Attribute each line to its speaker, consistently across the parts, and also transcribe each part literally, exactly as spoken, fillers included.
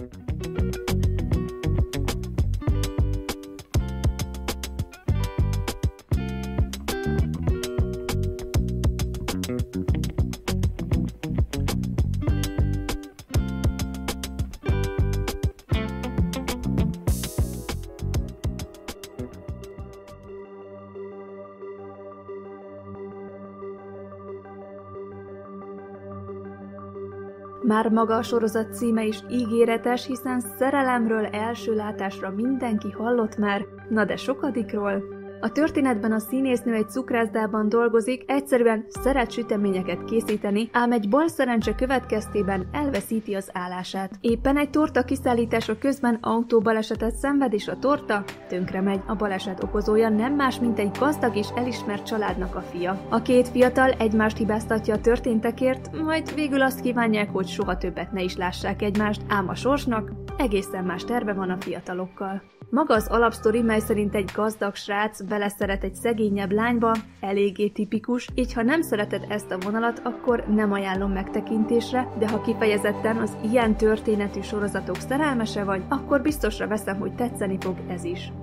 Speaker 1: Már maga a sorozat címe is ígéretes, hiszen szerelemről első látásra mindenki hallott már, na de sokadikról. A történetben a színésznő egy cukrászdában dolgozik, egyszerűen szeret süteményeket készíteni, ám egy balszerencse következtében elveszíti az állását. Éppen egy torta kiszállítása közben autóbalesetet szenved, és a torta tönkre megy. A baleset okozója nem más, mint egy gazdag és elismert családnak a fia. A két fiatal egymást hibáztatja a történtekért, majd végül azt kívánják, hogy soha többet ne is lássák egymást, ám a sorsnak egészen más terve van a fiatalokkal. Maga az alapsztori, mely szerint egy gazdag srác beleszeret egy szegényebb lányba, eléggé tipikus, így ha nem szereted ezt a vonalat, akkor nem ajánlom megtekintésre, de ha kifejezetten az ilyen történetű sorozatok szerelmese vagy, akkor biztosra veszem, hogy tetszeni fog ez is.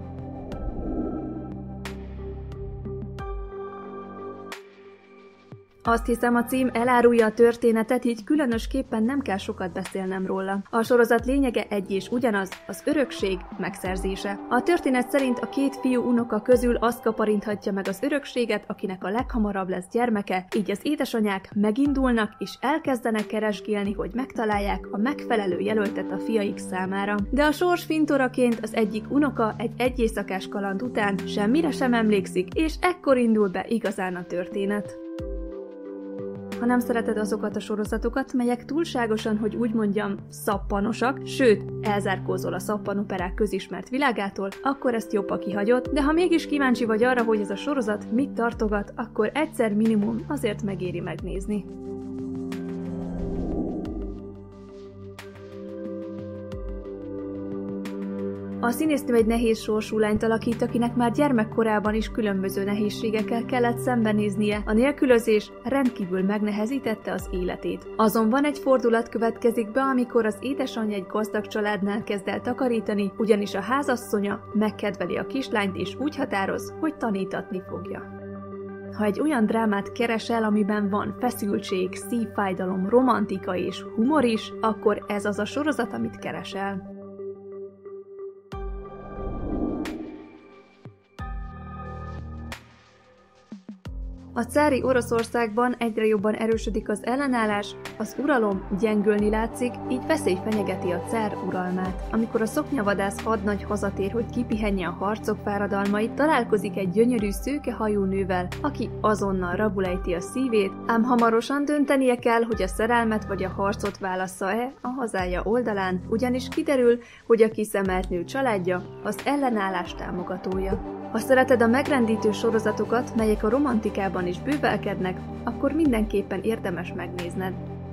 Speaker 1: Azt hiszem, a cím elárulja a történetet, így különösképpen nem kell sokat beszélnem róla. A sorozat lényege egy és ugyanaz, az örökség megszerzése. A történet szerint a két fiú unoka közül azt kaparinthatja meg az örökséget, akinek a leghamarabb lesz gyermeke, így az édesanyák megindulnak és elkezdenek keresgélni, hogy megtalálják a megfelelő jelöltet a fiaik számára. De a sors fintoraként az egyik unoka egy egyéjszakás kaland után semmire sem emlékszik, és ekkor indul be igazán a történet. Ha nem szereted azokat a sorozatokat, melyek túlságosan, hogy úgy mondjam, szappanosak, sőt, elzárkózol a szappanoperák közismert világától, akkor ezt jobb, ha kihagyod, de ha mégis kíváncsi vagy arra, hogy ez a sorozat mit tartogat, akkor egyszer minimum azért megéri megnézni. A színésznő egy nehéz sorsú lányt alakít, akinek már gyermekkorában is különböző nehézségekkel kellett szembenéznie. A nélkülözés rendkívül megnehezítette az életét. Azonban egy fordulat következik be, amikor az édesanyja egy gazdag családnál kezd el takarítani, ugyanis a házasszonya megkedveli a kislányt és úgy határoz, hogy tanítatni fogja. Ha egy olyan drámát keresel, amiben van feszültség, szívfájdalom, romantika és humor is, akkor ez az a sorozat, amit keresel. A cári Oroszországban egyre jobban erősödik az ellenállás, az uralom gyengülni látszik, így veszély fenyegeti a cár uralmát. Amikor a szoknyavadász hadnagy hazatér, hogy kipihenje a harcok fáradalmait, találkozik egy gyönyörű szőkehajú nővel, aki azonnal rabul ejti a szívét, ám hamarosan döntenie kell, hogy a szerelmet vagy a harcot válassza-e a hazája oldalán, ugyanis kiderül, hogy a kiszemelt nő családja az ellenállás támogatója. Ha szereted a megrendítő sorozatokat, melyek a romantikában is bővelkednek, akkor mindenképpen érdemes megnézned.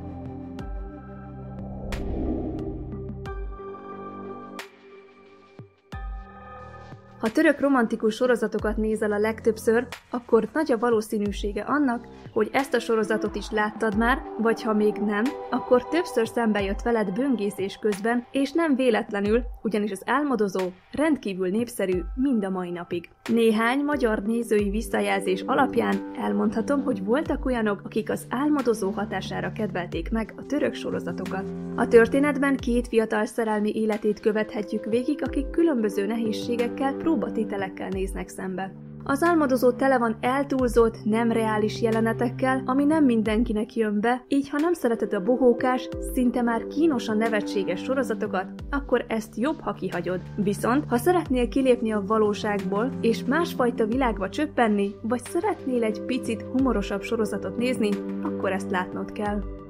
Speaker 1: Ha török romantikus sorozatokat nézel a legtöbbször, akkor nagy a valószínűsége annak, hogy ezt a sorozatot is láttad már, vagy ha még nem, akkor többször szembe jött veled böngészés közben, és nem véletlenül, ugyanis az Álmodozó rendkívül népszerű mind a mai napig. Néhány magyar nézői visszajelzés alapján elmondhatom, hogy voltak olyanok, akik az Álmodozó hatására kedvelték meg a török sorozatokat. A történetben két fiatal szerelmi életét követhetjük végig, akik különböző nehézségekkel, próbatételekkel néznek szembe. Az Álmodozó tele van eltúlzott, nem reális jelenetekkel, ami nem mindenkinek jön be, így ha nem szereted a bohókás, szinte már kínosan nevetséges sorozatokat, akkor ezt jobb, ha kihagyod. Viszont, ha szeretnél kilépni a valóságból, és másfajta világba csöppenni, vagy szeretnél egy picit humorosabb sorozatot nézni, akkor ezt látnod kell.